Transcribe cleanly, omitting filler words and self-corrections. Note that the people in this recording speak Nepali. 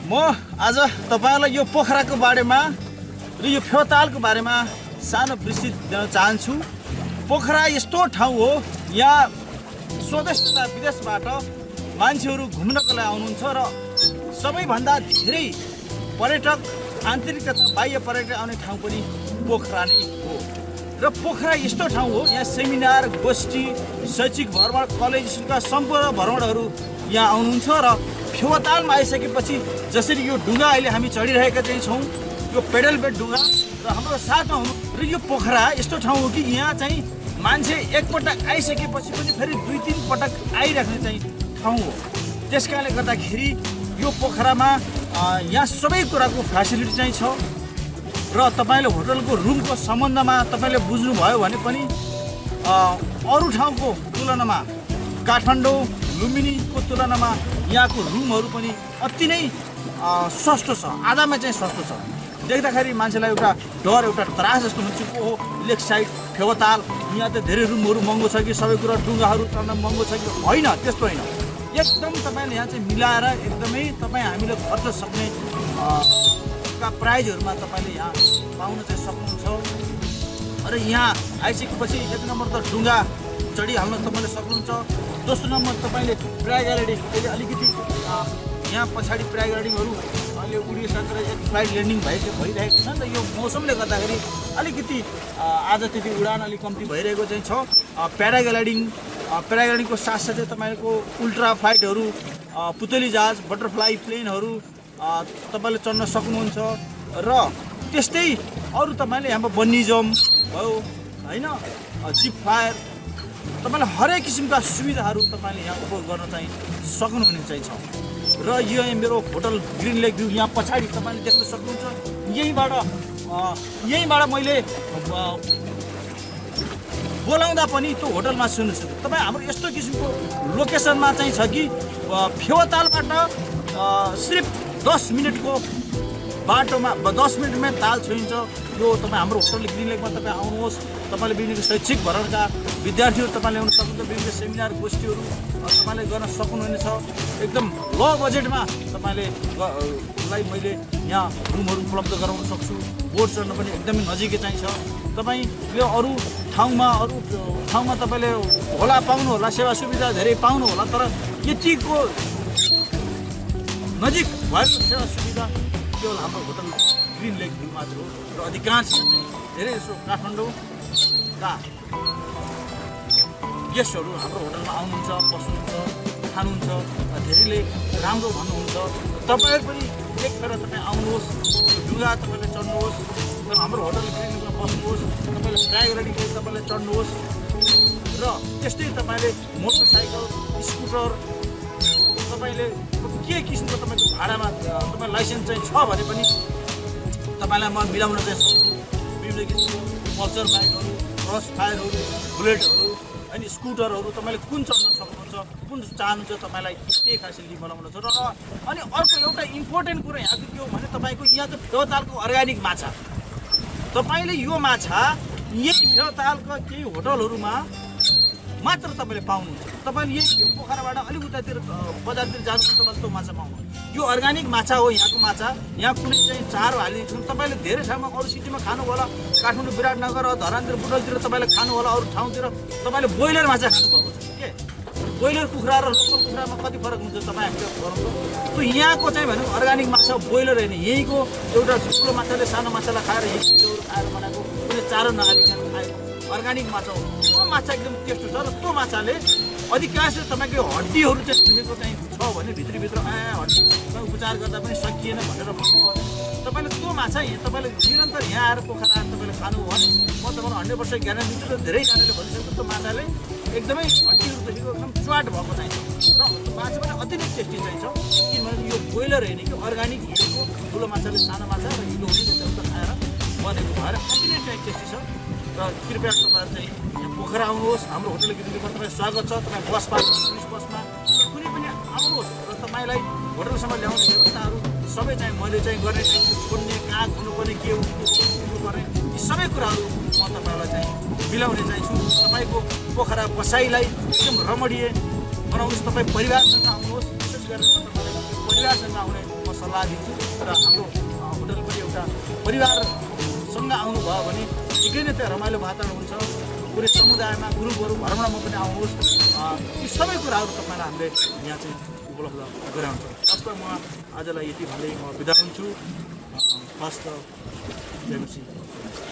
म आज तपाईहरुलाई यो पोखराको बारेमा र यो फेवातालको बारेमा सानो विस्तृत दिन चाहन्छु। पोखरा यस्तो ठाउँ हो, यहाँ स्वदेश तथा विदेशबाट मान्छेहरू घुम्नको लागि आउनुहुन्छ र सबैभन्दा धेरै पर्यटक आन्तरिक तथा बाह्य पर्यटक आउने ठाउँ पनि पोखरा नै हो। र पोखरा यस्तो ठाउँ हो, यहाँ सेमिनार, गोष्ठी, शैक्षिक भ्रमण, कलेज स्कुलका सम्पूर्ण भ्रमणहरू यहाँ आउनुहुन्छ। र फेवातालमा आइसकेपछि जसरी यो ढुङ्गा अहिले हामी चढिरहेका चाहिँ छौँ, यो पेडल बेड ढुङ्गा र हाम्रो साथमा हुनु र यो पोखरा यस्तो ठाउँ हो कि यहाँ चाहिँ मान्छे एकपटक आइसकेपछि पनि फेरि 2-3 पटक आइराख्ने चाहिँ ठाउँ हो। त्यसकारणले गर्दाखेरि यो पोखरामा यहाँ सबै कुराको फ्यासिलिटी चाहिँ छ र तपाईले होटलको रुमको सम्बन्धमा तपाईले बुझ्नुभयो भने पनि अरू ठाउँको तुलनामा काठमाडौँ, लुम्बिनीको तुलनामा यहाँको रुमहरू पनि अति नै सस्तो छ, आधामा चाहिँ सस्तो छ। देख्दाखेरि मान्छेलाई एउटा डर, एउटा त्रास जस्तो हुन्छ। ओहो, लेक साइड फेवाताल, यहाँ त धेरै रुमहरू महँगो छ कि, सबै कुरा डुङ्गाहरू चढ्न महँगो छ कि? होइन, त्यस्तो होइन। एकदम तपाईँले यहाँ चाहिँ मिलाएर एकदमै तपाईँ हामीले खर्च सक्ने प्राइजहरूमा तपाईँले यहाँ पाउन चाहिँ सक्नुहुन्छ। र यहाँ आइसकेपछि 1 नम्बर त ढुङ्गा चढिहाल्न तपाईँले सक्नुहुन्छ। दोस्रो नम्बर तपाईँले प्याराग्लाइडिङ, अहिले अलिकति यहाँ पछाडि प्याराग्लाइडिङहरू अहिले उडिसकेर एक फ्लाइट ल्यान्डिङ भइरहेको छ नि त। यो मौसमले गर्दाखेरि अलिकति आज त्यति उडान अलिक कम्ती भइरहेको चाहिँ छ। प्याराग्लाइडिङको साथसाथै तपाईँको उल्ट्रा फ्लाइटहरू, पुतली जहाज, बटरफ्लाई प्लेनहरू तपाईँले चढ्न सक्नुहुन्छ। र त्यस्तै अरू तपाईँले यहाँ बन्नी जम्प भयो होइन, जिप फायर, तपाईँले हरेक किसिमका सुविधाहरू तपाईँले यहाँ उपभोग गर्न चाहिँ सक्नुहुने चाहिँ छ। र यो मेरो होटल ग्रिन लेक भ्यू यहाँ पछाडि तपाईँले देख्न सक्नुहुन्छ। यहीँबाट मैले बोलाउँदा पनि त्यो होटलमा सुन्नु सक्छ। तपाईँ हाम्रो यस्तो किसिमको लोकेसनमा चाहिँ छ कि फेवातालबाट सिर्फ 10 मिनटको बाटोमा 10 मिनटमै ताल छोइन्छ। यो तपाईँ हाम्रो होटल ग्रिन लेकमा तपाईँ आउनुहोस्। तपाईँले विभिन्न शैक्षिक भरणका विद्यार्थीहरू तपाईँले ल्याउन सक्नुहुन्छ। विभिन्न सेमिनार, गोष्ठीहरू तपाईँले गर्न सक्नुहुनेछ। एकदम लो बजेटमा तपाईँले मैले यहाँ रुमहरू उपलब्ध गराउन सक्छु। बोट चढ्न पनि एकदमै नजिकै चाहिँ छ। तपाईँले अरू ठाउँमा तपाईँले होला पाउनुहोला, सेवा सुविधा धेरै पाउनुहोला, तर यतिको नजिक भएको सेवा सुविधा केवल हाम्रो होटल ग्रिन लेक भ्यू मात्र हो। र अधिकांश धेरै जसो काठमाडौँका गेस्टहरू हाम्रो होटलमा आउनुहुन्छ, बस्नुहुन्छ, खानुहुन्छ, धेरैले राम्रो भन्नुहुन्छ। तपाईँहरू पनि एकखेर तपाईँ आउनुहोस्, ढुङ्गा तपाईँले चढ्नुहोस्, हाम्रो होटल ग्रिन लेकमा बस्नुहोस्, तपाईँले प्याराग्लाइडिङ तपाईँले चढ्नुहोस्। र त्यस्तै तपाईँले मोटरसाइकल, स्कुटर, तपाईँले के किसिमको तपाईँको भाडामा तपाईँ लाइसेन्स चाहिँ छ भने पनि तपाईँलाई म मिलाउन चाहिँ सक्छु। विभिन्न किसिमको पल्सर बाइकहरू, क्रस फायरहरू, बुलेटहरू अनि स्कुटरहरू तपाईँले कुन चढ्न सक्नुहुन्छ, कुन चाहनुहुन्छ, तपाईँलाई त्यही फेसिलिटी बनाउनु छ। र अनि अर्को एउटा इम्पोर्टेन्ट कुरो यहाँको के हो भने तपाईँको यहाँ त फेवातालको अर्ग्यानिक माछा, तपाईँले यो माछा यही फेवातालका केही होटलहरूमा मात्र तपाईँले पाउनुहुन्छ। तपाईँले यही पोखराबाट अलिक उतातिर बजारतिर जानुहुन्छ, तपाईँले त्यो माछा पाउनुहुन्छ। यो अर्ग्यानिक माछा हो यहाँको माछा। यहाँ कुनै चाहिँ चारो हालिदिन्छ। तपाईँले धेरै ठाउँमा अरू सिटीमा खानु होला, काठमाडौँ, विराटनगर, धरानतिर, बुटलतिर तपाईँले खानु होला, अरू ठाउँतिर तपाईँले ब्रोइलर माछा खानुभएको छ के? ब्रोइलर कुखुरा र लोकल कुखुरामा कति फरक हुन्छ तपाईँ हामीले गराउँछ। त्यो यहाँको चाहिँ भनेको अर्ग्यानिक माछा ब्रोइलर होइन। यहीँको एउटा ठुलो माछाले सानो माछालाई खाएर हिलोहरू खाएर बनाएको, कुनै चारो नहालिकन खाएको अर्ग्यानिक माछा हो। त्यो माछा एकदम टेस्ट छ। र त्यो माछाले अधिकांश तपाईँको हड्डीहरू चाहिँ दुखेको चाहिँ छ भने भित्रभित्र हड्डी उपचार गर्दा पनि सकिएन भनेर भन्नुभयो। तपाईँले त्यो माछा तपाईँले निरन्तर यहाँ आएर पोखरा आएर तपाईँले खानु हो भने म तपाईँलाई 100% ग्यारेन्टी दिन्छु। र धेरैजनाले भनिसक्यो त्यो माछाले एकदमै हड्डीहरू देखेको एकदम च्वाट भएको चाहिँ छ। र माछा पनि अति नै टेस्टी चाहिँ छ। किनभने यो ब्रोइलर होइन कि अर्ग्यानिक हिलोको ठुलो माछाले सानो माछा र हिलोहरू त्यसबाट खाएर बनेको भएर अति नै टेस्टी छ। र कृपया तपाईँहरू चाहिँ यहाँ पोखरा आउनुहोस्। हाम्रो होटल ग्रिन लेकमा तपाईँ स्वागत छ। तपाईँ बसमा, टुरिस्ट बसमा कुनै पनि आउनुहोस् र तपाईँलाई होटलसम्म ल्याउने व्यवस्थाहरू सबै चाहिँ मैले चाहिँ गर्ने चाहिँ छोड्ने, कहाँ घुम्नुपर्ने, के हुनुपर्ने, यी सबै कुराहरू म तपाईँलाई चाहिँ मिलाउने चाहिँ छु। तपाईँको पोखरा बसाइलाई एकदम रमणीय बनाउनुहोस्। तपाईँ परिवारसँग आउनुहोस्। विशेष गरेर तपाईँलाई परिवारसँग मनोरञ्जनमा आउने म सल्लाह दिन्छु र हाम्रो होटल पनि एउटा परिवारसँग आउनुभयो भने निकै नै त्यहाँ रमाइलो वातावरण हुन्छ। पुरै समुदायमा गुरुहरू भ्रमणमा पनि आउनुहोस्। यी सबै कुराहरू तपाईँलाई हामीले यहाँ चाहिँ उपलब्ध गराउँछ। हस्त म आजलाई यति भन्दै म बिदा हुन्छु। हस्त जय मसी।